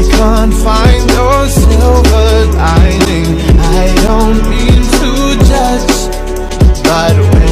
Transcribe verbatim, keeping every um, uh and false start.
can't find your silver lining. I don't mean to judge, but